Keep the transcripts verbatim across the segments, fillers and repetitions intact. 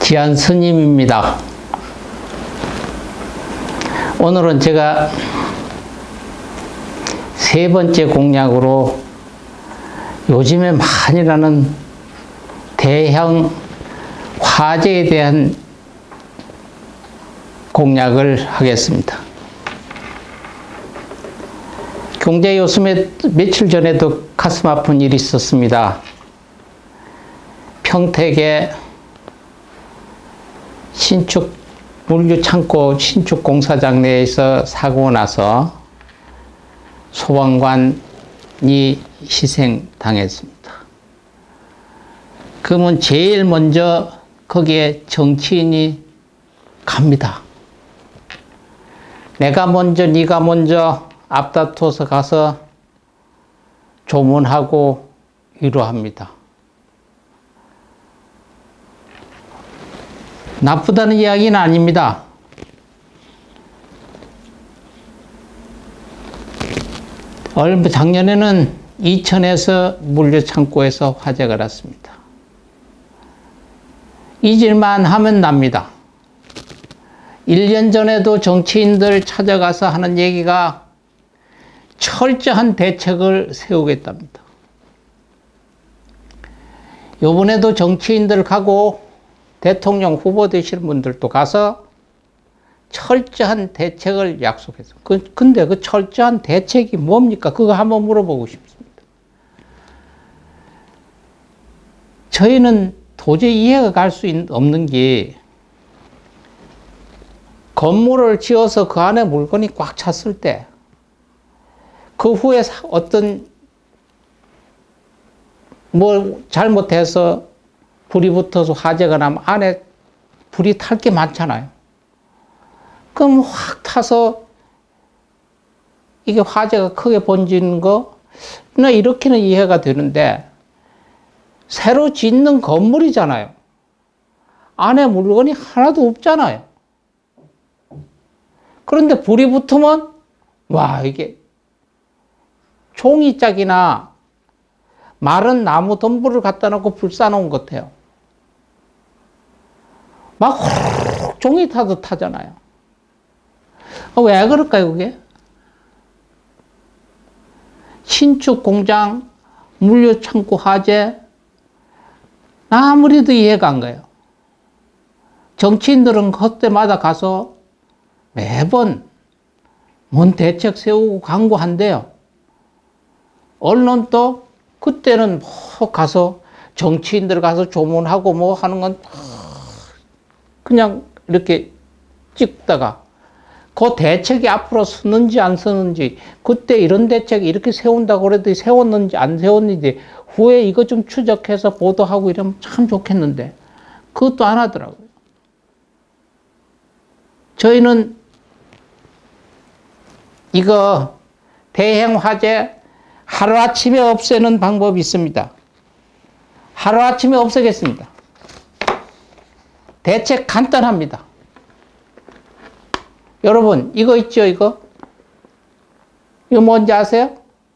지안 스님입니다. 오늘은 제가 세 번째 공약으로 요즘에 많이 나는 대형 화재에 대한 공약을 하겠습니다. 경제 요즘에 며칠 전에도 가슴 아픈 일이 있었습니다. 평택에 신축 물류창고 신축 공사장 내에서 사고가 나서 소방관이 희생당했습니다. 그러면 제일 먼저 거기에 정치인이 갑니다. 내가 먼저, 네가 먼저 앞다퉈서 가서 조문하고 위로합니다. 나쁘다는 이야기는 아닙니다. 얼마 작년에는 이천에서 물류창고에서 화재가 났습니다. 잊을만 하면 납니다. 일 년 전에도 정치인들 찾아가서 하는 얘기가 철저한 대책을 세우겠답니다. 요번에도 정치인들 가고 대통령 후보 되시는 분들도 가서 철저한 대책을 약속했어요. 그, 근데 그 철저한 대책이 뭡니까? 그거 한번 물어보고 싶습니다. 저희는 도저히 이해가 갈 수 없는 게 건물을 지어서 그 안에 물건이 꽉 찼을 때 그 후에 어떤 뭐 잘못해서 불이 붙어서 화재가 나면 안에 불이 탈 게 많잖아요. 그럼 확 타서 이게 화재가 크게 번지는 거, 나 이렇게는 이해가 되는데 새로 짓는 건물이잖아요. 안에 물건이 하나도 없잖아요. 그런데 불이 붙으면 와, 이게 종이짝이나 마른 나무 덤불을 갖다 놓고 불 쌓아놓은 것 같아요. 막 호로록 종이 타도 타잖아요. 왜 그럴까요, 그게? 신축 공장, 물류창고 화재, 아무리도 이해가 안 가요. 정치인들은 그때마다 가서 매번 뭔 대책 세우고 광고한대요. 언론도 그때는 뭐 가서 정치인들 가서 조문하고 뭐 하는 건 그냥 이렇게 찍다가 그 대책이 앞으로 쓰는지 안 쓰는지, 그때 이런 대책 이렇게 세운다고 그래도 세웠는지 안 세웠는지 후에 이거 좀 추적해서 보도하고 이러면 참 좋겠는데 그것도 안 하더라고요. 저희는 이거 대형 화재 하루아침에 없애는 방법이 있습니다. 하루아침에 없애겠습니다. 대책 간단합니다. 여러분, 이거 있죠, 이거? 이거 뭔지 아세요?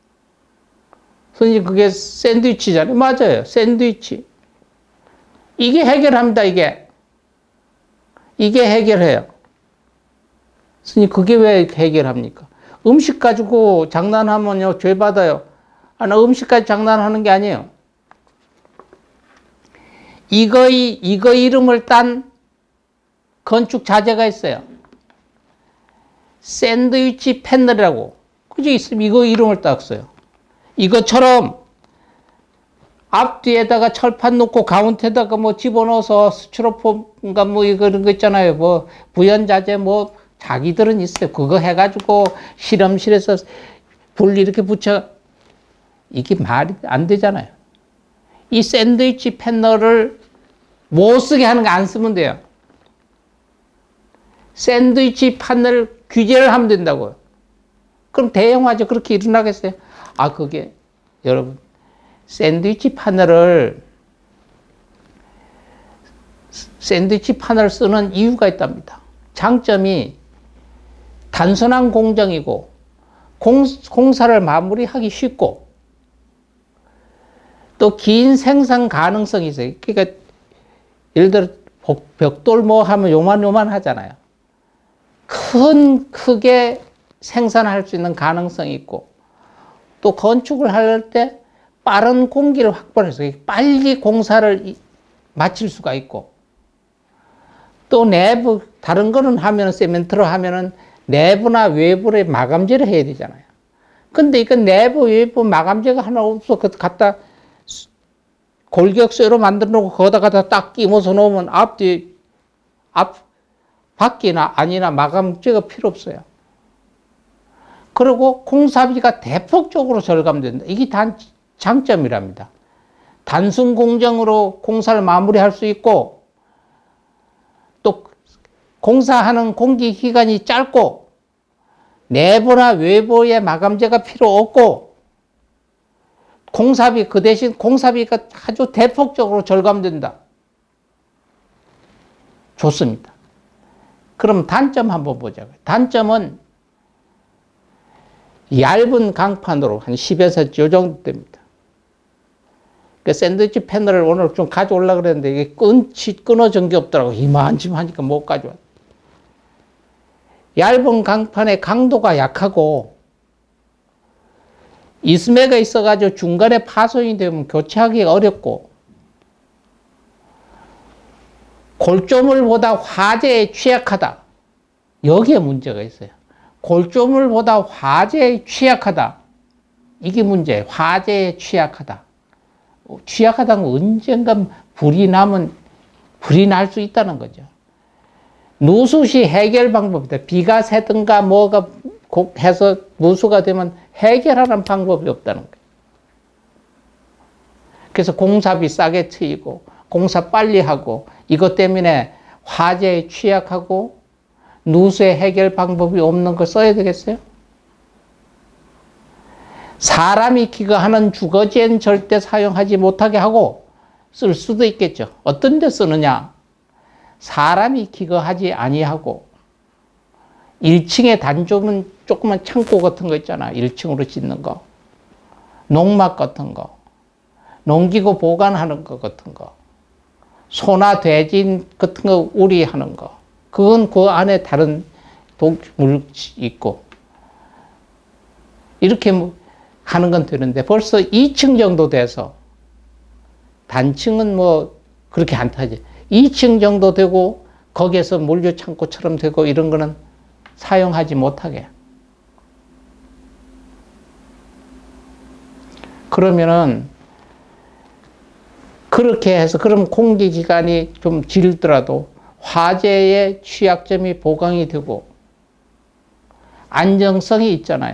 선생님, 그게 샌드위치잖아요. 맞아요, 샌드위치. 이게 해결합니다, 이게. 이게 해결해요. 선생님, 그게 왜 해결합니까? 음식 가지고 장난하면요, 죄 받아요. 아, 나 음식 가지고 장난하는 게 아니에요. 이거의, 이거 이름을 딴 건축 자재가 있어요. 샌드위치 패널이라고. 그죠? 있으면 이거 이름을 땄어요. 이것처럼 앞뒤에다가 철판 놓고 가운데다가 뭐 집어넣어서 스티로폼인가 뭐 이거 이런 거 있잖아요. 뭐 부연자재 뭐 자기들은 있어요. 그거 해가지고 실험실에서 불 이렇게 붙여. 이게 말이 안 되잖아요. 이 샌드위치 패널을 못 쓰게 하는 거 안 쓰면 돼요. 샌드위치 패널 규제를 하면 된다고요. 그럼 대형 화재 그렇게 일어나겠어요? 아, 그게 여러분 샌드위치 패널을 샌드위치 패널 쓰는 이유가 있답니다. 장점이 단순한 공정이고 공, 공사를 마무리하기 쉽고 또 긴 생산 가능성이 있어요. 그러니까 예를 들어 벽돌 뭐 하면 요만요만 하잖아요. 큰, 크게 생산할 수 있는 가능성이 있고, 또 건축을 할 때 빠른 공기를 확보해서 빨리 공사를 마칠 수가 있고, 또 내부, 다른 거는 하면은, 세멘트로 하면은 내부나 외부를 마감재를 해야 되잖아요. 근데 이건 내부, 외부 마감재가 하나 없어. 그 갖다 골격쇠로 만들어 놓고 거기다가 딱 끼워서 놓으면 앞뒤, 앞, 밖이나 안이나 마감재가 필요 없어요. 그리고 공사비가 대폭적으로 절감된다. 이게 단, 장점이랍니다. 단순 공정으로 공사를 마무리할 수 있고, 또 공사하는 공기 기간이 짧고, 내부나 외부의 마감재가 필요 없고, 공사비, 그 대신 공사비가 아주 대폭적으로 절감된다. 좋습니다. 그럼 단점 한번 보자고요. 단점은 얇은 강판으로 한 십에서 이 정도 됩니다. 그 샌드위치 패널을 오늘 좀 가져오려고 그랬는데 이게 끊지, 끊어진 게 없더라고. 이만큼 하니까 못 가져왔. 얇은 강판의 강도가 약하고 이스매가 있어가지고 중간에 파손이 되면 교체하기가 어렵고, 골조물보다 화재에 취약하다. 여기에 문제가 있어요. 골조물보다 화재에 취약하다. 이게 문제예요. 화재에 취약하다. 취약하다는 건 언젠간 불이 나면 불이 날 수 있다는 거죠. 누수시 해결 방법이다. 비가 새든가 뭐가 해서 누수가 되면 해결하는 방법이 없다는 거예요. 그래서 공사비 싸게 트이고 공사 빨리 하고 이것 때문에 화재에 취약하고 누수의 해결 방법이 없는 걸 써야 되겠어요? 사람이 기거하는 주거지엔 절대 사용하지 못하게 하고 쓸 수도 있겠죠. 어떤 데 쓰느냐? 사람이 기거하지 아니하고 일 층에 단조문 조그만 창고 같은 거 있잖아. 일 층으로 짓는 거. 농막 같은 거. 농기구 보관하는 거 같은 거. 소나 돼지 같은 거 우리하는 거. 그건 그 안에 다른 독물 있고. 이렇게 하는 건 되는데 벌써 이 층 정도 돼서 단층은 뭐 그렇게 안 타지. 이 층 정도 되고 거기에서 물류 창고처럼 되고 이런 거는 사용하지 못하게. 그러면은 그렇게 해서 그럼 공기기관이 좀 질더라도 화재의 취약점이 보강이 되고 안정성이 있잖아요.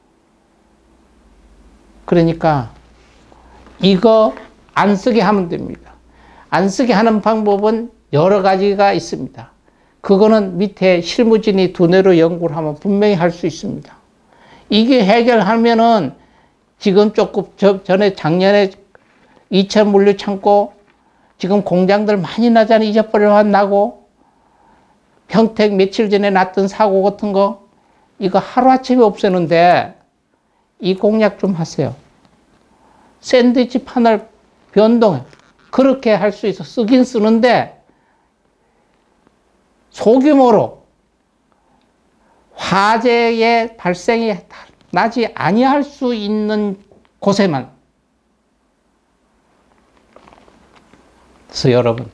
그러니까 이거 안 쓰게 하면 됩니다. 안 쓰게 하는 방법은 여러 가지가 있습니다. 그거는 밑에 실무진이 두뇌로 연구를 하면 분명히 할 수 있습니다. 이게 해결하면은 지금 조금 전에 작년에 이천 물류 창고 지금 공장들 많이 나잖아요. 잊어버려 나고 평택 며칠 전에 났던 사고 같은 거 이거 하루아침에 없애는데 이 공약 좀 하세요. 샌드위치 판을 변동해. 그렇게 할 수 있어. 쓰긴 쓰는데 소규모로 화재의 발생이 나지 아니할 수 있는 곳에만. 그래서 여러분,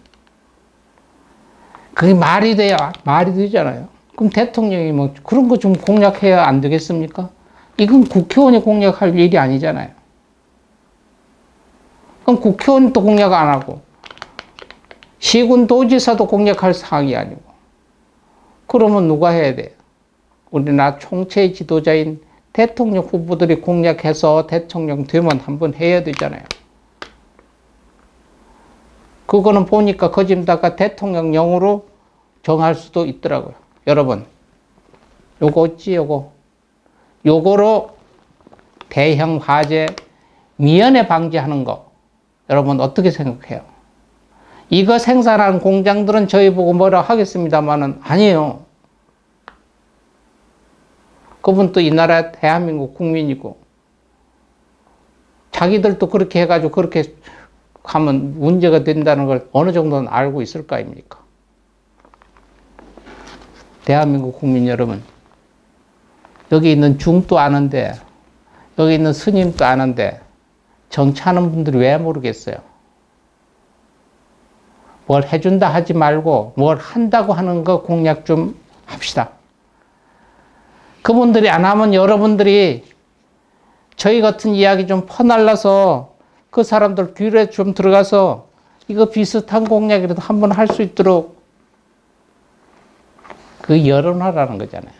그게 말이 돼요? 말이 되잖아요. 그럼 대통령이 뭐 그런 거 좀 공약해야 안 되겠습니까? 이건 국회의원이 공약할 일이 아니잖아요. 그럼 국회의원이 또 공약 안 하고 시군 도지사도 공약할 사항이 아니고 그러면 누가 해야 돼요? 우리나라 총체의 지도자인 대통령 후보들이 공약해서 대통령 되면 한번 해야 되잖아요. 그거는 보니까 거짓다가 대통령령으로 정할 수도 있더라고요. 여러분, 요거 있지, 요거. 요거로 대형 화재 미연에 방지하는 거. 여러분, 어떻게 생각해요? 이거 생산하는 공장들은 저희 보고 뭐라 하겠습니다만은 아니에요. 그분 또 이 나라 대한민국 국민이고 자기들도 그렇게 해가지고 그렇게 하면 문제가 된다는 걸 어느 정도는 알고 있을 거 아닙니까? 대한민국 국민 여러분, 여기 있는 중도 아는데, 여기 있는 스님도 아는데, 정치하는 분들이 왜 모르겠어요? 뭘 해준다 하지 말고 뭘 한다고 하는 거 공약 좀 합시다. 그분들이 안 하면 여러분들이 저희 같은 이야기 좀 퍼날라서 그 사람들 귀에 좀 들어가서 이거 비슷한 공약이라도 한번 할 수 있도록 그 열어놔라는 거잖아요.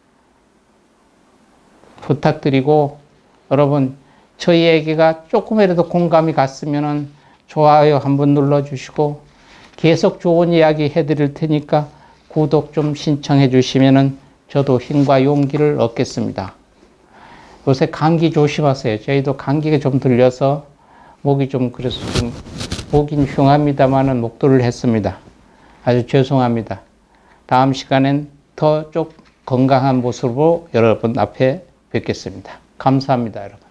부탁드리고 여러분 저희 얘기가 조금이라도 공감이 갔으면은 좋아요 한번 눌러주시고 계속 좋은 이야기 해드릴 테니까 구독 좀 신청해 주시면은 저도 힘과 용기를 얻겠습니다. 요새 감기 조심하세요. 저희도 감기가 좀 들려서 목이 좀 그래서 좀 목이 흉합니다만은 목도를 했습니다. 아주 죄송합니다. 다음 시간엔 더 좀 건강한 모습으로 여러분 앞에 뵙겠습니다. 감사합니다, 여러분.